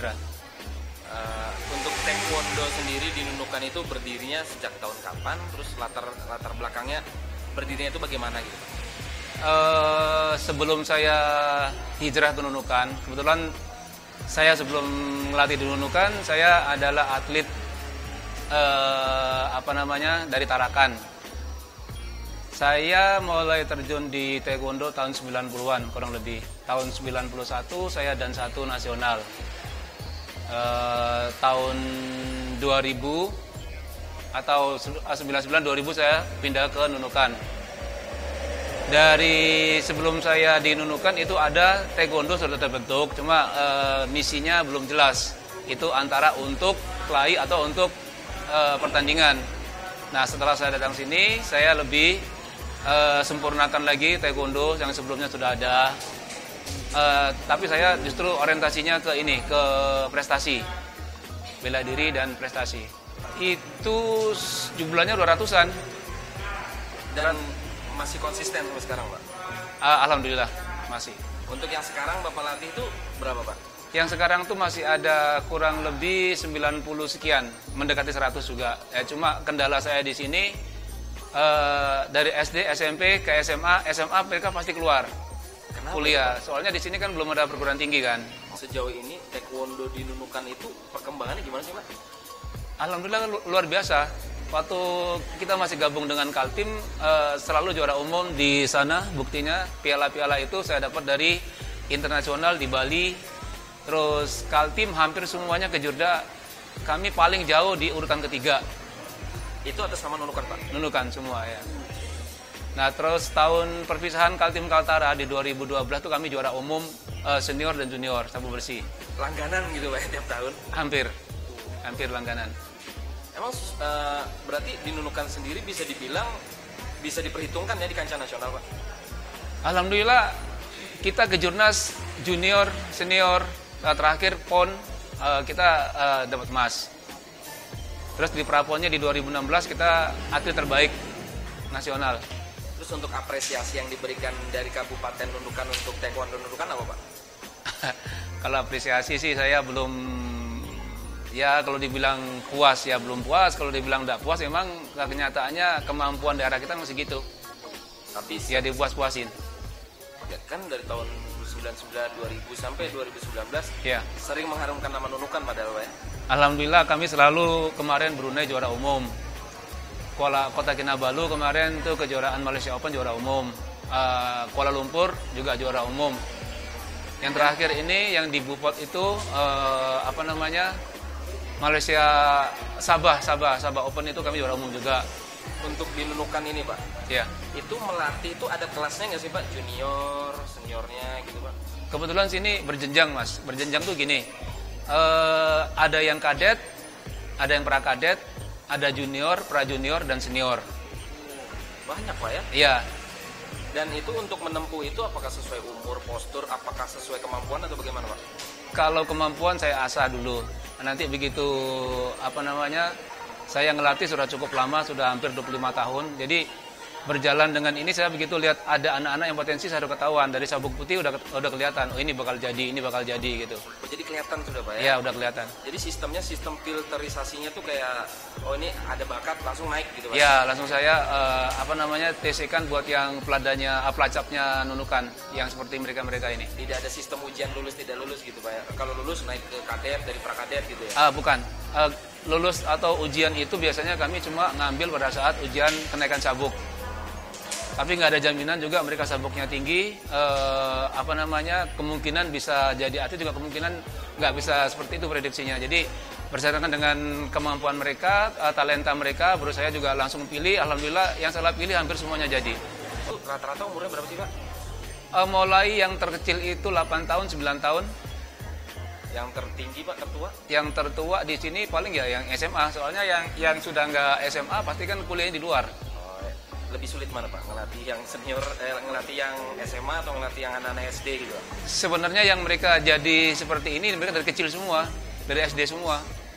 Indra. Untuk Taekwondo sendiri di Nunukan itu berdirinya sejak tahun kapan? Terus latar belakangnya berdirinya itu bagaimana gitu? Sebelum saya hijrah ke Nunukan, kebetulan saya sebelum melatih di Nunukan, saya adalah atlet dari Tarakan. Saya mulai terjun di Taekwondo tahun 90-an kurang lebih. Tahun 91 saya dan 1 nasional. Tahun 2000 atau 99 2000 saya pindah ke Nunukan. Dari sebelum saya di Nunukan itu ada Taekwondo sudah terbentuk, cuma misinya belum jelas. Itu antara untuk kelahi atau untuk pertandingan. Nah, setelah saya datang sini, saya lebih sempurnakan lagi Taekwondo yang sebelumnya sudah ada. Tapi saya justru orientasinya ke prestasi, bela diri dan prestasi. Itu jumlahnya 200-an. Dan masih konsisten sampai sekarang, Pak? Alhamdulillah masih. Untuk yang sekarang Bapak latih itu berapa, Pak? Yang sekarang tuh masih ada kurang lebih 90 sekian, mendekati 100 juga. Cuma kendala saya di sini dari SD, SMP ke SMA mereka pasti keluar. Kenapa, kuliah. Soalnya di sini kan belum ada perguruan tinggi kan. Sejauh ini Taekwondo di Nunukan itu perkembangannya gimana sih, Pak? Alhamdulillah luar biasa. Waktu kita masih gabung dengan Kaltim, selalu juara umum di sana. Buktinya piala-piala itu saya dapat dari internasional di Bali. Terus Kaltim hampir semuanya ke Jurda. Kami paling jauh di urutan ketiga. Itu atas nama Nunukan, Pak? Nunukan semua ya. Nah, terus tahun perpisahan Kaltim Kaltara di 2012 tuh kami juara umum senior dan junior sabu bersih. Langganan gitu, Pak, tiap tahun? Hampir langganan. Emang berarti di Nunukan sendiri bisa dibilang bisa diperhitungkan ya di kancah nasional, Pak? Alhamdulillah kita ke Jurnas junior, senior, terakhir PON kita dapat emas. Terus di Praponnya di 2016 kita atlet terbaik nasional. Terus untuk apresiasi yang diberikan dari Kabupaten Nunukan untuk Taekwondo Nunukan apa, Pak? Kalau apresiasi sih saya belum, ya kalau dibilang puas ya belum puas, kalau dibilang tidak puas memang kenyataannya kemampuan daerah kita masih gitu. Tapi ya dipuas-puasin. Ya, kan dari tahun 99 2000 sampai 2019 ya sering mengharumkan nama Nunukan padahal, Pak, ya? Alhamdulillah kami selalu kemarin Brunei juara umum. Kota Kinabalu kemarin tuh kejuaraan Malaysia Open juara umum. Kuala Lumpur juga juara umum. Yang terakhir ini yang di Bupot itu Malaysia Sabah Open itu kami juara umum juga. Untuk di Nunukan ini, Pak, ya itu melatih itu ada kelasnya nggak sih, Pak? Junior, seniornya gitu, Pak? Kebetulan sini berjenjang, Mas. Berjenjang tuh gini, ada yang kadet, ada yang prakadet, ada junior, pra-junior, dan senior. Banyak, Pak, ya? Iya. Dan itu untuk menempuh itu apakah sesuai umur, postur, apakah sesuai kemampuan atau bagaimana, Pak? Kalau kemampuan saya asah dulu. Nanti begitu saya ngelatih sudah cukup lama, sudah hampir 25 tahun. Jadi berjalan dengan ini saya begitu lihat ada anak-anak yang potensi saya udah ketahuan. Dari sabuk putih udah kelihatan, oh ini bakal jadi gitu. Oh, jadi kelihatan sudah, Pak, ya? Iya, udah kelihatan. Jadi sistem filterisasinya tuh kayak, oh ini ada bakat langsung naik gitu, Pak? Iya, langsung saya TC-kan buat yang pelacapnya Nunukan yang seperti mereka ini. Tidak ada sistem ujian lulus tidak lulus gitu, Pak, ya? Kalau lulus naik ke kadet, dari prakadet gitu ya? Bukan. Lulus atau ujian itu biasanya kami cuma ngambil pada saat ujian kenaikan sabuk. Tapi nggak ada jaminan juga mereka sabuknya tinggi, kemungkinan bisa jadi atlet juga kemungkinan nggak bisa seperti itu prediksinya. Jadi berdasarkan dengan kemampuan mereka, talenta mereka, baru saya juga langsung pilih. Alhamdulillah yang saya pilih hampir semuanya jadi. Rata-rata umurnya berapa sih, Pak? Mulai yang terkecil itu 8 tahun, 9 tahun. Yang tertinggi, Pak, tertua? Yang tertua di sini paling ya yang SMA. Soalnya yang sudah nggak SMA pasti kan kuliahnya di luar. Lebih sulit mana, Pak? Ngelatih yang senior, ngelatih yang SMA atau ngelatih yang anak-anak SD gitu, Pak? Sebenarnya yang mereka jadi seperti ini mereka dari kecil semua, dari SD semua.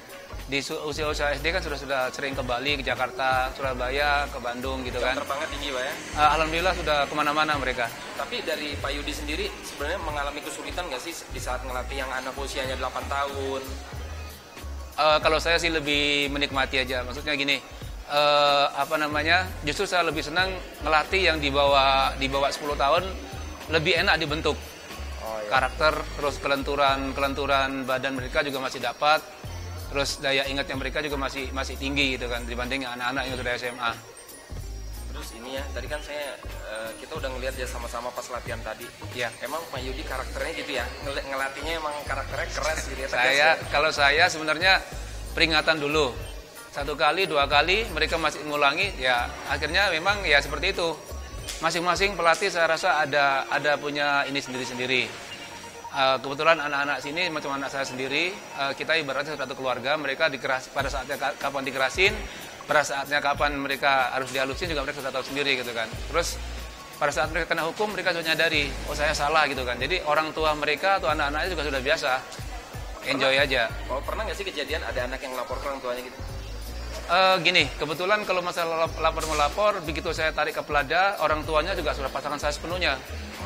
Di usia-usia SD kan sudah sering ke Bali, ke Jakarta, Surabaya, ke Bandung gitu kan. Terbangnya tinggi Pak ya? Alhamdulillah sudah kemana-mana mereka. Tapi dari Pak Yudi sendiri sebenarnya mengalami kesulitan nggak sih di saat ngelatih yang anak usianya 8 tahun? Kalau saya sih lebih menikmati aja. Maksudnya gini, justru saya lebih senang ngelatih yang di bawah 10 tahun, lebih enak dibentuk. Karakter, terus kelenturan badan mereka juga masih dapat. Terus daya ingatnya mereka juga masih tinggi gitu kan dibanding anak-anak yang sudah SMA. Terus ini ya, tadi kan kita udah ngeliat ya sama-sama pas latihan tadi. Ya. Emang Pak Yudi karakternya gitu ya, ngelatihnya emang karakternya keras gitu ya. Kalau saya sebenarnya peringatan dulu. 1 kali, 2 kali mereka masih ngulangi, ya akhirnya memang ya seperti itu. Masing-masing pelatih saya rasa ada punya ini sendiri-sendiri. Kebetulan anak-anak sini macam anak saya sendiri, kita ibaratnya satu keluarga. Mereka pada saatnya kapan dikerasin, pada saatnya kapan mereka harus dihalusin juga mereka sudah tahu sendiri gitu kan. Terus pada saat mereka kena hukum mereka sudah nyadari, oh saya salah gitu kan. Jadi orang tua mereka atau anak-anaknya juga sudah biasa, enjoy aja. Pernah nggak sih kejadian ada anak yang lapor ke orang tuanya gitu? Gini, kebetulan kalau masalah lapor begitu saya tarik ke pelada, orang tuanya juga sudah pasangan saya sepenuhnya.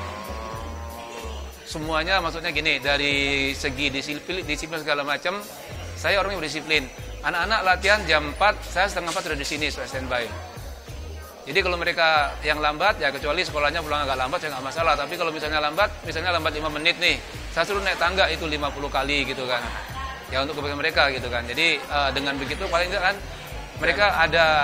Semuanya maksudnya gini, dari segi disiplin segala macam, saya orangnya berdisiplin. Anak-anak latihan jam 4, saya setengah 4 sudah di sini, sudah standby. Jadi kalau mereka yang lambat, ya kecuali sekolahnya pulang agak lambat, saya nggak masalah. Tapi kalau misalnya lambat 5 menit nih, saya suruh naik tangga itu 50 kali gitu kan. Ya untuk kebaikan mereka gitu kan. Jadi dengan begitu paling tidak kan, mereka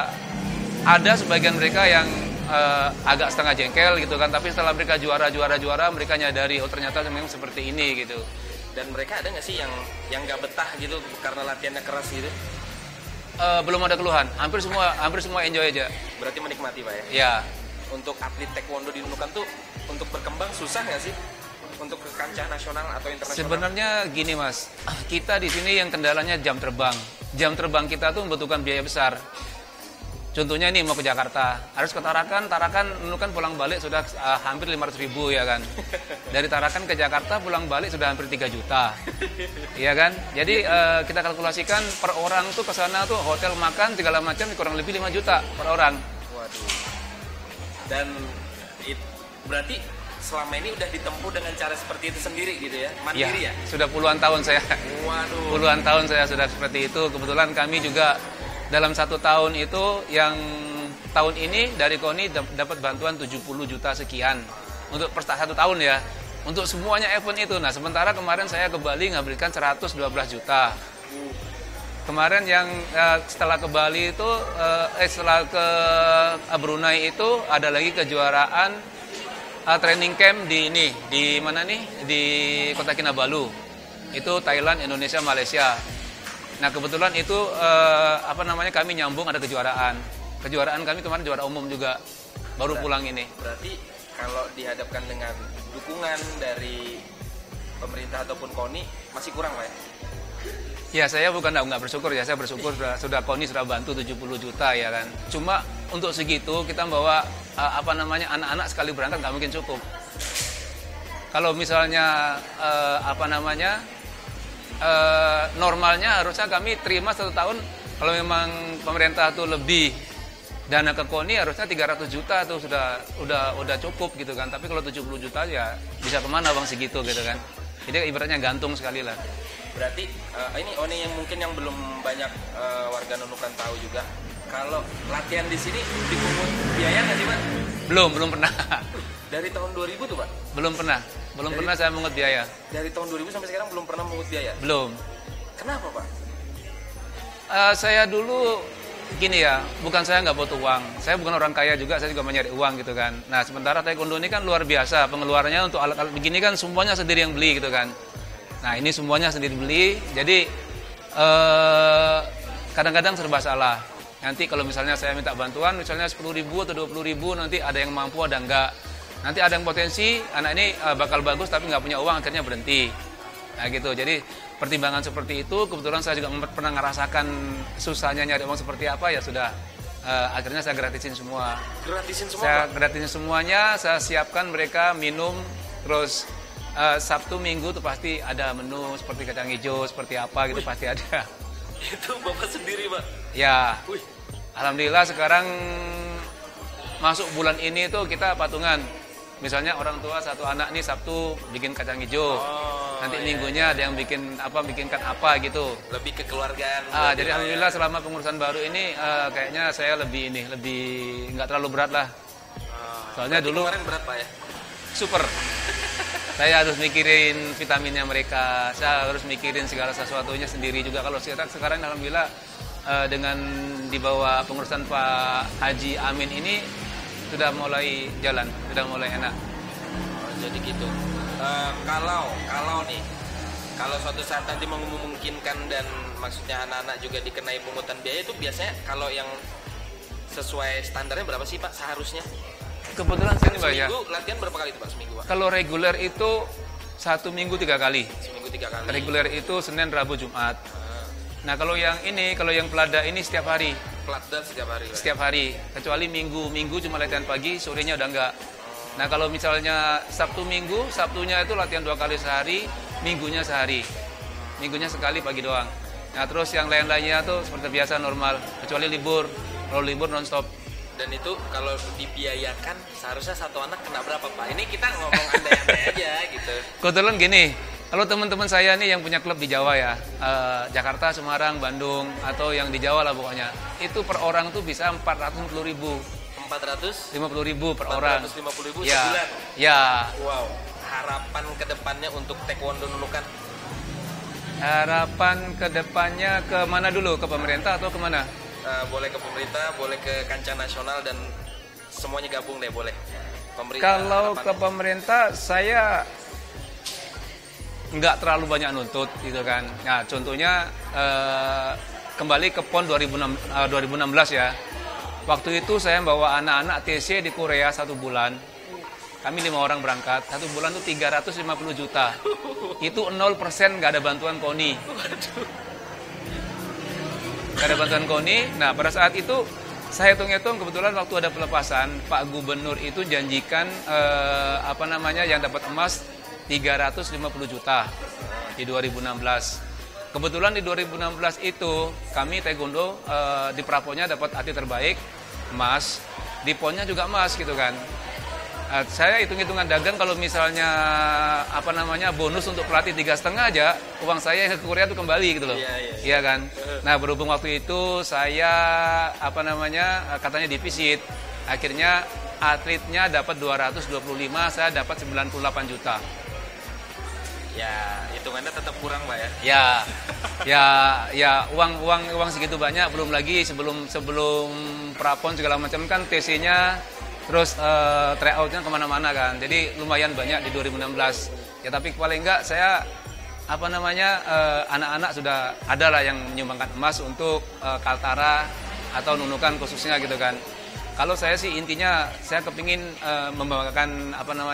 ada sebagian mereka yang agak setengah jengkel gitu kan, tapi setelah mereka juara mereka nyadari oh ternyata memang seperti ini gitu. Dan mereka ada nggak sih yang nggak betah gitu karena latihannya keras gitu? Belum ada keluhan, hampir semua enjoy aja. Berarti menikmati Pak ya? Ya. Untuk atlet taekwondo di Nunukan tuh untuk berkembang susah nggak sih? Untuk ke kancah nasional atau internasional? Sebenarnya gini Mas, kita di sini yang kendalanya jam terbang. Jam terbang kita tuh membutuhkan biaya besar. Contohnya nih mau ke Jakarta, harus ke Tarakan Nunukan pulang balik sudah hampir 500.000 ya kan. Dari Tarakan ke Jakarta pulang balik sudah hampir 3 juta. Iya kan? Jadi kita kalkulasikan per orang tuh ke sana tuh hotel makan segala macam kurang lebih 5 juta per orang. Waduh. Dan berarti selama ini udah ditempuh dengan cara seperti itu sendiri gitu ya? Mandiri ya? Sudah puluhan tahun saya. Waduh. Puluhan tahun saya sudah seperti itu. Kebetulan kami juga dalam 1 tahun itu yang tahun ini dari KONI dapat bantuan 70 juta sekian untuk per 1 tahun ya, untuk semuanya event itu. Nah sementara kemarin saya ke Bali ngabelkan 112 juta. Kemarin yang setelah ke Bali itu setelah ke Brunei itu ada lagi kejuaraan training camp di mana nih, di Kota Kinabalu. Itu Thailand, Indonesia, Malaysia. Nah kebetulan itu kami nyambung ada kejuaraan. Kejuaraan kami kemarin juara umum juga, baru pulang ini. Berarti kalau dihadapkan dengan dukungan dari pemerintah ataupun KONI masih kurang Pak ya? Ya saya bukan nggak bersyukur ya, saya bersyukur sudah KONI sudah bantu 70 juta ya kan. Cuma untuk segitu kita bawa anak-anak sekali berangkat nggak mungkin cukup. Kalau misalnya normalnya harusnya kami terima 1 tahun kalau memang pemerintah tuh lebih dana ke KONI harusnya 300 juta tuh udah cukup gitu kan. Tapi kalau 70 juta ya bisa kemana bang segitu gitu kan. Jadi ibaratnya gantung sekali lah. Berarti ini yang mungkin yang belum banyak warga Nunukan tahu juga. Kalau latihan di sini dipungut biaya nggak sih Pak? Belum pernah. Dari tahun 2000 tuh Pak? Belum pernah saya mengut biaya. Dari tahun 2000 sampai sekarang belum pernah mengut biaya? Belum. Kenapa Pak? Saya dulu gini ya, bukan saya nggak butuh uang. Saya bukan orang kaya juga, saya juga mencari uang gitu kan. Nah sementara taekwondo ini kan luar biasa, pengeluarannya untuk alat-alat begini kan semuanya sendiri yang beli gitu kan. Nah ini semuanya sendiri beli, jadi kadang-kadang serba salah. Nanti kalau misalnya saya minta bantuan, misalnya 10.000 atau 20.000, nanti ada yang mampu, ada enggak. Nanti ada yang potensi, anak ini bakal bagus tapi nggak punya uang, akhirnya berhenti. Nah gitu, jadi pertimbangan seperti itu, kebetulan saya juga pernah ngerasakan susahnya nyari uang seperti apa, ya sudah. Akhirnya saya gratisin semua. Gratisin semua? Saya gratisin semuanya, saya siapkan mereka minum, terus Sabtu Minggu tuh pasti ada menu seperti kacang hijau, seperti apa gitu. Pasti ada. Itu Bapak sendiri, Pak? Ya, Wih. alhamdulillah sekarang masuk bulan ini tuh kita patungan. Misalnya orang tua satu anak nih Sabtu bikin kacang hijau. Nanti minggunya ada yang bikinkan apa gitu. Lebih kekeluargaan. Jadi alhamdulillah selama pengurusan baru ini kayaknya saya lebih nggak terlalu berat lah. Soalnya dulu kemarin berat, Pak ya? super. Saya harus mikirin vitaminnya mereka, saya harus mikirin segala sesuatunya sendiri juga. Kalau sekarang alhamdulillah dengan di bawah pengurusan Pak Haji Amin ini sudah mulai jalan, sudah mulai enak. Jadi gitu. Kalau suatu saat nanti memungkinkan dan maksudnya anak-anak juga dikenai pungutan biaya itu biasanya kalau yang sesuai standarnya berapa sih, Pak, seharusnya? Kebetulan sini Pak ya. Seminggu latihan berapa kali itu, Pak, seminggu, Pak? Kalau reguler itu 1 minggu 3 kali. Seminggu 3 kali. Reguler itu Senin, Rabu, Jumat. Nah kalau yang pelada ini setiap hari. Pelada setiap hari, Pak? Setiap hari, kecuali minggu cuma latihan pagi, sorenya udah enggak. Nah kalau misalnya Sabtu Minggu, Sabtunya itu latihan 2 kali sehari, Minggunya sehari. Minggunya sekali pagi doang. Nah terus yang lain-lainnya tuh seperti biasa normal, kecuali libur. Kalau libur non-stop. Dan itu kalau dibiayakan seharusnya satu anak kena berapa, Pak? Ini kita ngomong andai-andai aja gitu. Kebetulan gini, kalau teman-teman saya nih yang punya klub di Jawa ya, Jakarta, Semarang, Bandung, atau yang di Jawa lah pokoknya, itu per orang tuh bisa 450.000. 450.000 per orang. 450.000 ya, sebulan. Ya. Wow. Harapan kedepannya untuk Taekwondo Nunukan? Harapan kedepannya ke mana dulu? Ke pemerintah atau kemana? Boleh ke pemerintah, boleh ke kancah nasional dan semuanya gabung deh, boleh. Kalau ke pemerintah saya nggak terlalu banyak nuntut gitu kan. Nah contohnya kembali ke PON 2016 ya. Waktu itu saya bawa anak-anak TC di Korea 1 bulan. Kami 5 orang berangkat, 1 bulan itu 350 juta. Itu 0% nggak ada bantuan KONI. Nggak ada bantuan KONI. Nah pada saat itu saya hitung-hitung kebetulan waktu ada pelepasan Pak Gubernur itu janjikan yang dapat emas 350 juta di 2016. Kebetulan di 2016 itu kami Taekwondo di Praponnya dapat atlet terbaik emas, di Ponnya juga emas gitu kan. Saya hitung-hitungan dagang kalau misalnya bonus untuk pelatih 3,5 aja uang saya yang ke Korea itu kembali gitu loh. Iya kan. Nah berhubung waktu itu saya katanya defisit, akhirnya atletnya dapat 225, saya dapat 98 juta. Ya hitungannya tetap kurang, Pak ya. Ya uang segitu banyak, belum lagi sebelum prapon segala macam kan TC-nya. Terus tryout-nya kemana-mana kan, jadi lumayan banyak di 2016. Ya tapi paling enggak saya anak-anak sudah ada lah yang menyumbangkan emas untuk Kaltara atau Nunukan khususnya gitu kan. Kalau saya sih intinya saya kepingin membanggakan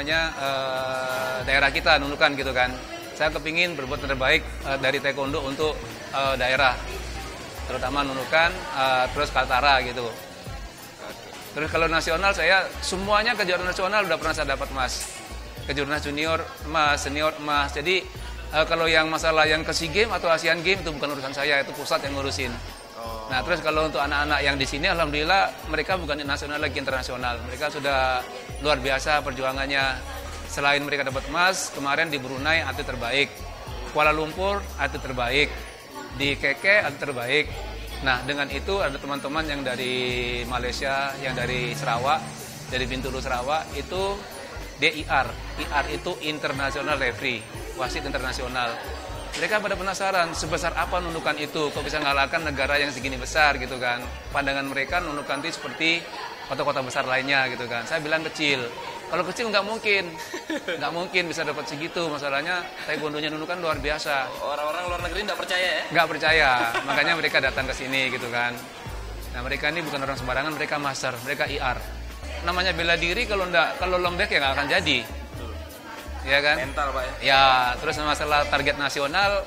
daerah kita Nunukan gitu kan. Saya kepingin berbuat terbaik dari Taekwondo untuk daerah, terutama Nunukan, terus Kaltara gitu. Terus kalau nasional saya semuanya kejuaraan nasional udah pernah saya dapat emas. Kejuaraan junior emas, senior emas. Jadi kalau yang masalah yang ke SEA Games atau Asian Games itu bukan urusan saya, itu pusat yang ngurusin. Nah terus kalau untuk anak-anak yang di sini alhamdulillah mereka bukan nasional lagi internasional. Mereka sudah luar biasa perjuangannya. Selain mereka dapat emas, kemarin di Brunei atlet terbaik. Kuala Lumpur atlet terbaik. Di Keke atlet terbaik. Nah dengan itu ada teman-teman yang dari Malaysia, yang dari Sarawak, dari Bintulu Sarawak itu DIR. IR itu International Referee, wasit internasional. Mereka pada penasaran sebesar apa Nunukan itu, kok bisa ngalahkan negara yang segini besar gitu kan. Pandangan mereka Nunukan itu seperti kota-kota besar lainnya gitu kan. Saya bilang kecil. Kalau kecil nggak mungkin bisa dapat segitu. Masalahnya Taekwondonya Nunukan luar biasa. Orang-orang luar negeri nggak percaya ya? Nggak percaya, makanya mereka datang ke sini gitu kan. Nah mereka ini bukan orang sembarangan, mereka master, mereka IR. Namanya bela diri kalau lembek ya nggak akan jadi. Ya kan? Mental, Pak ya? Ya, terus masalah target nasional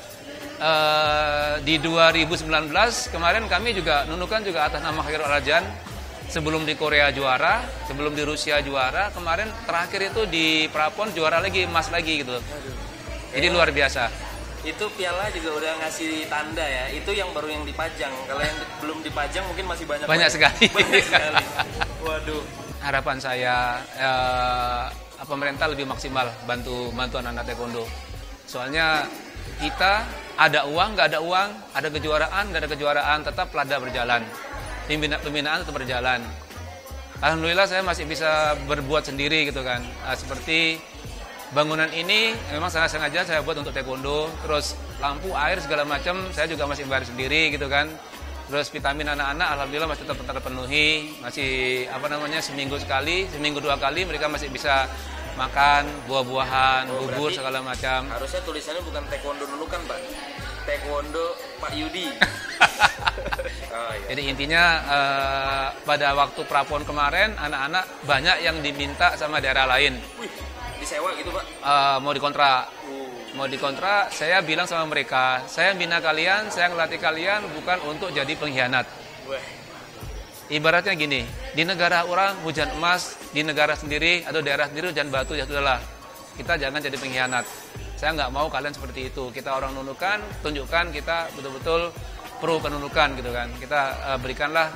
di 2019 kemarin kami juga Nunukan juga atas nama Khairul Alajan. Sebelum di Korea juara, sebelum di Rusia juara, kemarin terakhir itu di Prapon juara lagi, emas lagi gitu. Jadi luar biasa. Itu piala juga udah ngasih tanda ya. Itu yang baru yang dipajang. Kalau yang belum dipajang mungkin masih banyak. Banyak sekali. Banyak sekali. Waduh. Harapan saya pemerintah lebih maksimal bantu anak-anak taekwondo. Soalnya kita ada uang, nggak ada uang, ada kejuaraan, nggak ada kejuaraan, tetap lada berjalan. Pembinaan tetap berjalan. Alhamdulillah saya masih bisa berbuat sendiri gitu kan. Seperti bangunan ini memang sengaja saya buat untuk taekwondo. Terus lampu, air segala macam saya juga masih bayar sendiri gitu kan. Terus vitamin anak-anak alhamdulillah masih tetap terpenuhi. Masih seminggu sekali, seminggu 2 kali mereka masih bisa makan buah-buahan, bubur segala macam. Harusnya tulisannya bukan taekwondo nunukan, Pak. Taekwondo Pak Yudi. Oh, iya. Jadi intinya pada waktu prapon kemarin anak-anak banyak yang diminta sama daerah lain. Wih, disewa gitu, Pak? Mau dikontrak. Mau dikontrak, saya bilang sama mereka, saya bina kalian, saya ngelatih kalian bukan untuk jadi pengkhianat. Wah. Ibaratnya gini, di negara orang hujan emas, di negara sendiri atau daerah sendiri hujan batu, ya sudahlah. Kita jangan jadi pengkhianat. Saya nggak mau kalian seperti itu. Kita orang nunukan, tunjukkan kita betul-betul pro kenunukan gitu kan. Kita berikanlah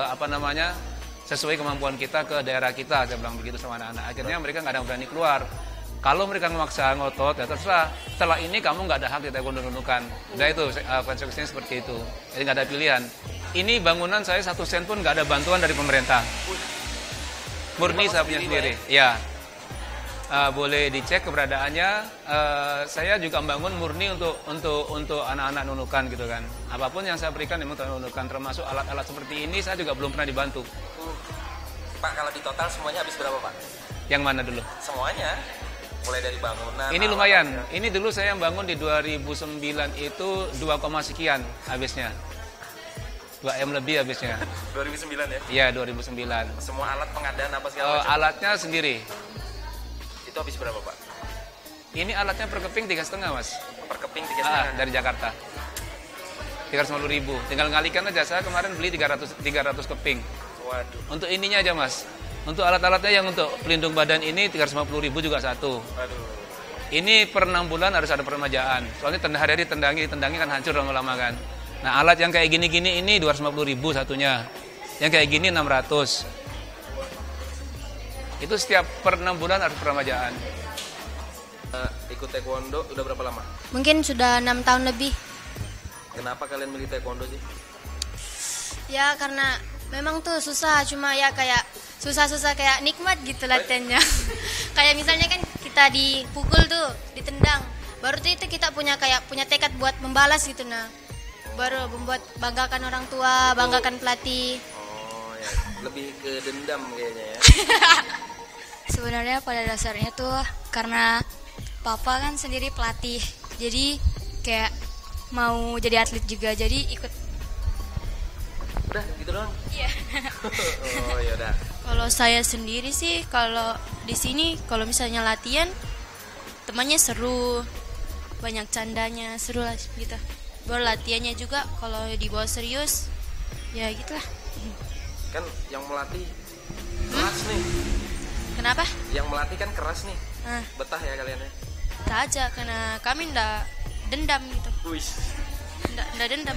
sesuai kemampuan kita ke daerah kita. Saya bilang begitu sama anak-anak. Akhirnya mereka nggak ada yang berani keluar. Kalau mereka memaksa ngotot, ya terserah. Setelah ini kamu nggak ada hak di taekwondo nunukan. Udah itu konsekuensinya seperti itu. Jadi nggak ada pilihan. Ini bangunan saya 1 sen pun nggak ada bantuan dari pemerintah. Murni saya punya sendiri. Ya. Boleh dicek keberadaannya. Saya juga membangun murni untuk anak-anak nunukan gitu kan. Apapun yang saya berikan memang untuk nunukan, termasuk alat-alat seperti ini saya juga belum pernah dibantu. Pak, kalau di total semuanya habis berapa, Pak? Yang mana dulu? Semuanya. Mulai dari bangunan. Ini lumayan. Ini dulu saya yang bangun di 2009 itu 2, sekian habisnya. 2 M lebih habisnya. 2009 ya? Iya, 2009. Semua alat pengadaan apa segala macam? Alatnya sendiri. Itu habis berapa, Pak? Ini alatnya per keping 3,5, Mas. Per keping 3,5? Dari Jakarta. 350.000. Tinggal ngalikan aja. Saya kemarin beli 300 keping. Waduh. Untuk ininya aja, Mas. Untuk alat-alatnya yang untuk pelindung badan ini 350.000 juga satu. Waduh. Ini per 6 bulan harus ada peremajaan. Soalnya hari-hari tendangi kan hancur lama-lama kan. Nah, alat yang kayak gini-gini ini 250.000 satunya. Yang kayak gini 600. Itu setiap per 6 bulan harus peremajaan. Ikut taekwondo udah berapa lama? Mungkin sudah 6 tahun lebih. Kenapa kalian milih taekwondo sih? Ya karena memang tuh susah, cuma ya kayak susah-susah kayak nikmat gitu latihannya. Kayak misalnya kan kita dipukul tuh, ditendang. Baru tuh itu kita punya tekad buat membalas gitu nah. Baru membuat banggakan orang tua, banggakan pelatih. Oh ya, lebih ke dendam kayaknya ya. Sebenarnya pada dasarnya tuh karena papa kan sendiri pelatih. Jadi kayak mau jadi atlet juga, jadi ikut. Udah gitu doang. Iya. Oh ya udah. Kalau saya sendiri sih kalau di sini kalau misalnya latihan temannya seru, banyak candanya, seru lah gitu. Baru latihannya juga kalau dibawa serius ya gitulah. Kan yang melatih keras nih. Kenapa? Yang melatih kan keras nih. Betah ya kalian ya? Tak aja karena kami ndak dendam gitu. Wih. Ndak dendam.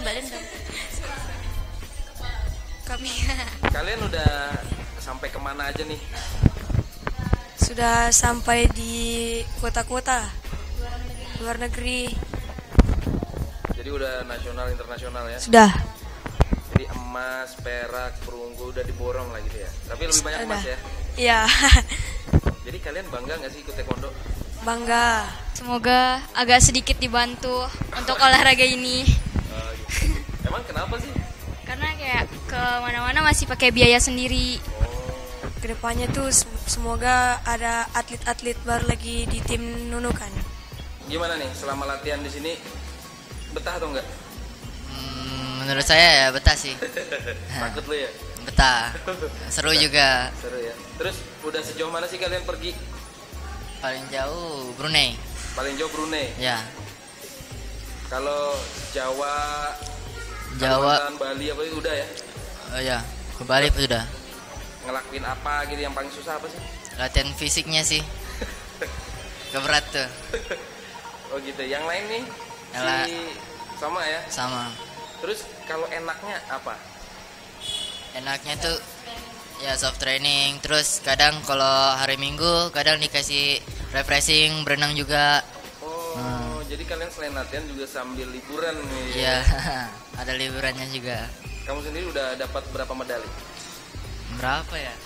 Kami Kalian udah sampai kemana aja nih? Sudah sampai di kota-kota luar negeri. Jadi udah nasional internasional ya? Sudah. Jadi emas, perak, perunggu udah diborong lah gitu ya. Tapi lebih banyak emas ya? Iya. Jadi kalian bangga nggak sih ikut taekwondo? Bangga. semoga agak sedikit dibantu untuk olahraga ini. Gitu. Emang kenapa sih? Karena kayak ke mana-mana masih pakai biaya sendiri. Kedepannya tuh semoga ada atlet-atlet baru lagi di tim nunukan. Gimana nih selama latihan di sini, betah atau enggak? Menurut saya ya betah sih. Takut lu ya? Betah. Seru juga. Seru ya. Terus udah sejauh mana sih kalian pergi? Paling jauh Brunei. Paling jauh Brunei. Ya. Kalau Jawa, Kalimantan, Bali apa itu udah ya? Oh ya, ke Bali sudah. Ngelakuin apa gitu yang paling susah apa sih? Latihan fisiknya sih. Keberat tuh. Oh gitu. Yang lain nih? Ela- sama ya. sama. Terus kalau enaknya apa? Enaknya tuh ya soft training. Terus kadang kalau hari Minggu kadang dikasih refreshing, berenang juga. Oh, jadi kalian selain latihan juga sambil liburan nih. Iya, ada liburannya juga. Kamu sendiri udah dapat berapa medali? Berapa ya?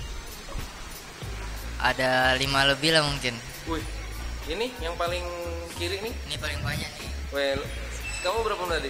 Ada 5 lebih lah mungkin. Wih, ini yang paling kiri nih. Ini paling banyak nih. Well, kamu berapa medali?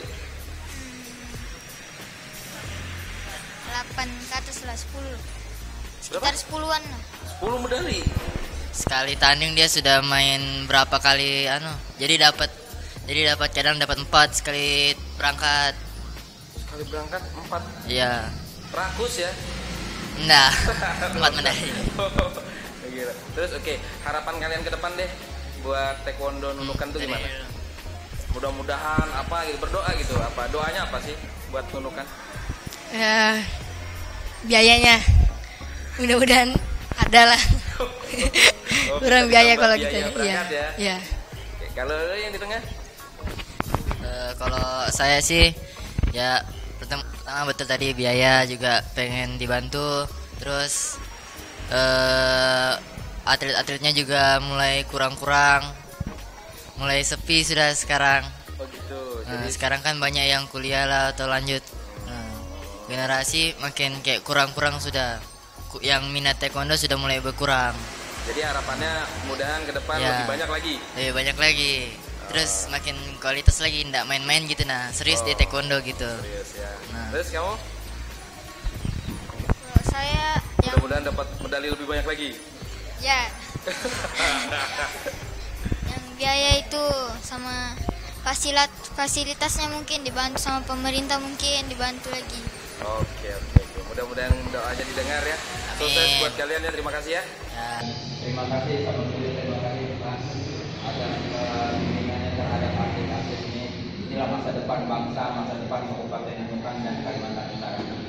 8 ke atas lah, 10. Sekitar 10-an lah. 10 medali. Sekali tanding dia sudah main berapa kali jadi dapat kadang dapat 4 sekali berangkat. Sekali berangkat 4. Iya. Rakus ya. Enggak. 4 medali. Gila. Terus oke, harapan kalian ke depan deh buat taekwondo Nunukan tuh gimana? Mudah-mudahan apa gitu, berdoa gitu. Apa doanya apa sih buat Nunukan? Ya, biayanya mudah-mudahan ada lah. Oh, Kurang bisa biaya ditambah kalau biaya gitu. Iya. berangkat ya. Iya. Oke, kalau lu yang di tengah? Kalau saya sih ya pertama betul tadi biaya juga pengen dibantu. Terus atlet-atletnya juga mulai kurang-kurang, mulai sepi sudah sekarang. Oh gitu. Nah, sekarang kan banyak yang kuliah lah atau lanjut. Nah, generasi makin kayak kurang-kurang sudah. Yang minat taekwondo sudah mulai berkurang. Jadi harapannya mudahan ke depan Ya. lebih banyak lagi. Lebih banyak lagi. Terus makin kualitas lagi, ndak main-main gitu nah. Serius di taekwondo gitu. Serius ya. Nah. Terus kamu Kalau saya yang mudah-mudahan dapat medali lebih banyak lagi. ya yang biaya itu sama fasilitasnya mungkin dibantu sama pemerintah, mungkin dibantu lagi. Oke. Mudah-mudahan doanya didengar ya. Sukses buat kalian ya. Terima kasih ya. Ya. Terima kasih Pak Menteri, terima kasih Mas atas bimbingannya terhadap atlet-atlet ini. Inilah masa depan bangsa, masa depan Kabupaten Nunukan dan Kalimantan Utara.